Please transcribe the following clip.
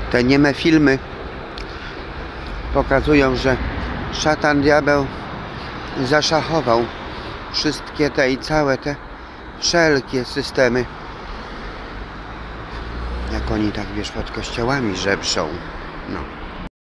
Te nieme filmy pokazują, że szatan, diabeł zaszachował wszystkie te i całe te wszelkie systemy. Jak oni tak, wiesz, pod kościołami żebrzą. No.